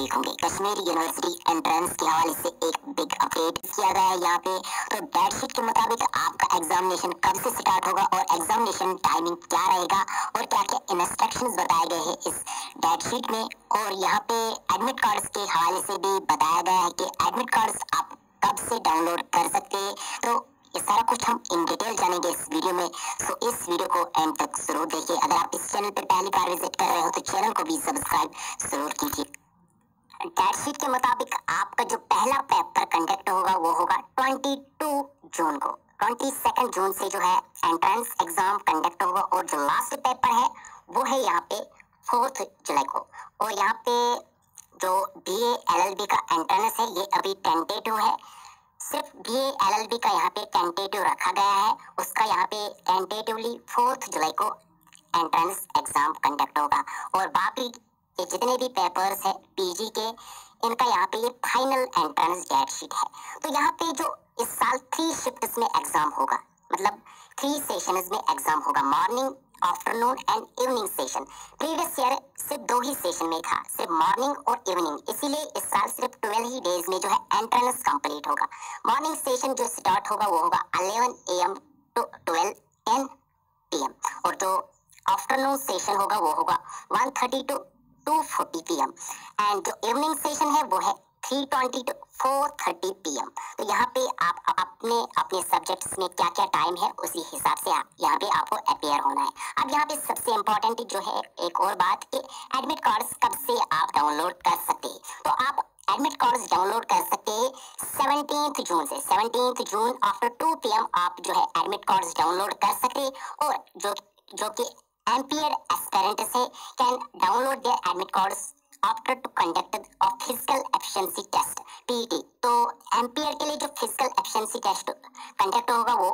ठीक होंगे। Kashmir university entrance के हवाले से एक बिग अपडेट किया गया है यहाँ पे। तो डेट शीट के मुताबिक आपका एग्जामिनेशन कब से स्टार्ट होगा और एग्जामिनेशन टाइमिंग क्या रहेगा और क्या क्या इंस्ट्रक्शंस बताए गए हैं इस डेट शीट में। और यहाँ पे एडमिट कार्ड्स के हवाले से भी बताया गया है कि एडमिट कार्ड्स आप कब से डाउनलोड कर सकते हैं। तो ये सारा कुछ हम इन डिटेल जानेंगे इस वीडियो में। सो इस वीडियो को एंड तक जरूर देखिए। अगर आप इस चैनल पर पहली बार विजिट कर रहे हो तो चैनल को भी सब्सक्राइब जरूर कीजिए। डेट शीट के मुताबिक आपका जो पहला पेपर कंडक्ट होगा वो होगा 22 जून को। 22 जून से जो है एंट्रेंस एग्जाम कंडक्ट होगा और जो लास्ट पेपर है वो है यहाँ पे 4 जुलाई को। और यहाँ पे जो BA LLB का एंट्रेंस है ये अभी टेंटेटिव है। सिर्फ BA LLB का यहाँ पे टेंटेटिव रखा गया है। उसका यहाँ पे टेंटेटिवली 4 जुलाई को एंट्रेंस एग्जाम कंडक्ट होगा। और बाकी ये जितने भी पेपर्स है PG के इनका यहाँ पे ये फाइनल एंट्रेंस डेट शीट है। तो यहाँ पे जो इस साल 3 शिफ्ट्स में एग्जाम होगा, मतलब 3 सेशंस में एग्जाम होगा, morning, afternoon and evening session. Previous year सिर्फ 2 ही सेशन में था, सिर्फ मॉर्निंग और इवनिंग, इसीलिए इस साल सिर्फ 12 ही डेज में जो है एंट्रेंस कंप्लीट होगा। मॉर्निंग सेशन जो स्टार्ट होगा वो होगा 11 AM टू 12 PM और जो आफ्टरनून सेशन होगा वो होगा 1:30 टू 2:40 PM एंड जो इवनिंग सेशन है वो है 3:20 टू 4:30 PM। तो यहाँ पे आप अपने अपने सब्जेक्ट्स में क्या क्या टाइम है उसी हिसाब से यहाँ पे आपको अपेयर होना है। अब यहाँ पे सबसे इम्पोर्टेंट जो है एक और बात कि एडमिट कार्ड्स कब से आप डाउनलोड कर सकते हैं। तो आप एडमिट कार्ड्स डाउनलोड कर सकते हैं 17 जून से। 17 जून आफ्टर 2 PM आप जो है एडमिट कार्ड्स डाउनलोड कर सकते हैं। और जो कि एम्पियर एस्पिरेंट्स है can download their admit cards after to conduct a physical efficiency test PET। तो एम्पियर के लिए जो फिजिकल एफिशिएंसी टेस्ट कंडक्ट होगा वो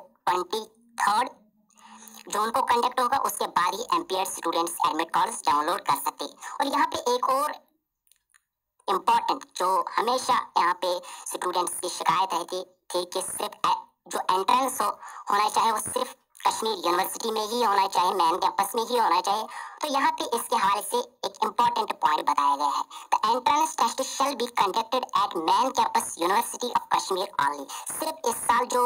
23 जून को कंडक्ट होगा। उसके बाद ही ampere students admit cards download कर सकते हैं। और यहाँ पे एक और इम्पोर्टेंट जो हमेशा यहाँ पे स्टूडेंट्स की शिकायत है कि सिर्फ जो एंट्रेंस होना चाहिए वो सिर्फ कश्मीर यूनिवर्सिटी में ही होना चाहिए, मेन कैंपस में ही होना चाहिए। तो यहाँ पे इसके हवाले से एक इम्पोर्टेंट पॉइंट बताया गया है। The entrance test shall be conducted at main campus university of Kashmir only. सिर्फ इस साल जो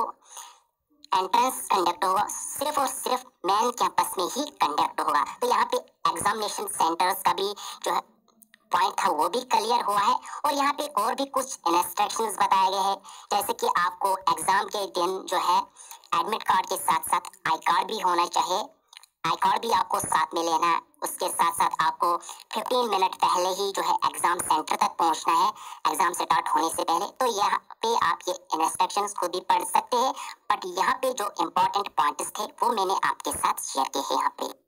एंट्रेंस कंडक्ट होगा सिर्फ और सिर्फ मेन कैंपस में ही कंडक्ट होगा। तो यहाँ पे एग्जामिनेशन सेंटर्स का भी जो है पॉइंट था वो भी क्लियर हुआ है। और यहाँ पे और भी कुछ इंस्ट्रक्शंस बताए गए हैं, जैसे कि आपको एग्जाम के दिन जो है एडमिट कार्ड के साथ साथ आई कार्ड भी होना चाहिए। आई कार्ड भी आपको साथ में लेना है। उसके साथ साथ आपको 15 मिनट पहले ही जो है एग्जाम सेंटर तक पहुंचना है एग्जाम स्टार्ट होने से पहले। तो यहाँ पे आप ये इंस्ट्रक्शंस को भी पढ़ सकते हैं, बट यहाँ पे जो इम्पोर्टेंट पॉइंट्स थे वो मैंने आपके साथ शेयर किए हैं यहाँ पे।